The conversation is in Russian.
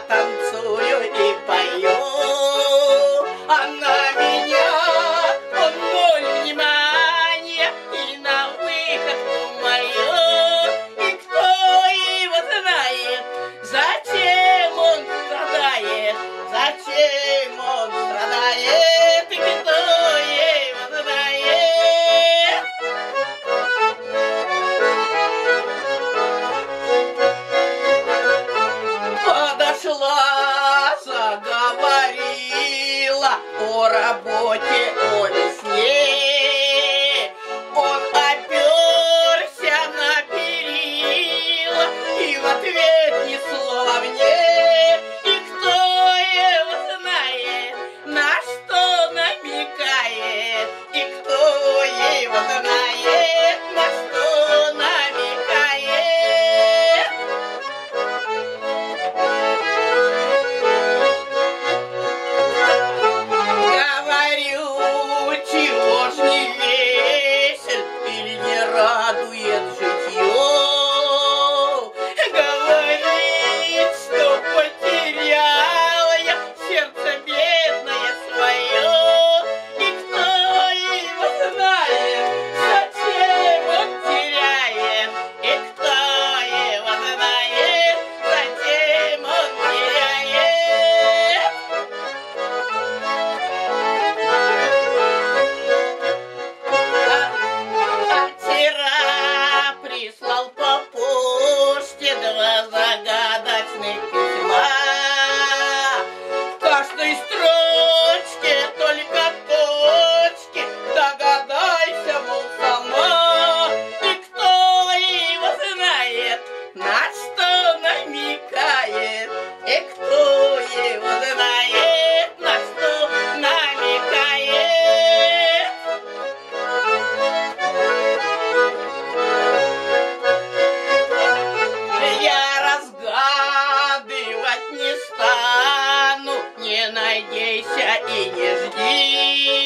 танцую и пою. А на меня он ноль внимания и на выходку мою. И кто его знает, зачем он страдает, зачем он страдает, и кто его знает. Подошла, заговорила о работе, о весне. Он оперся на перила и в ответ ни слова мне. И кто его знает, на что намекает, и кто его знает, на что намекает. Говорю, чего ж не весел или не радует житье. Говорит, что потеряла я сердце бедное свое. И кто его знает, зачем он теряет, и кто его знает, зачем он теряет. Вчера прислал по почте два загадочных письма. В каждой строчке только точки, догадайся, мол, сама. И кто его знает, на что намекает, и кто его знает, на что намекает. Я разгадывать не стану, не надейся и не жди.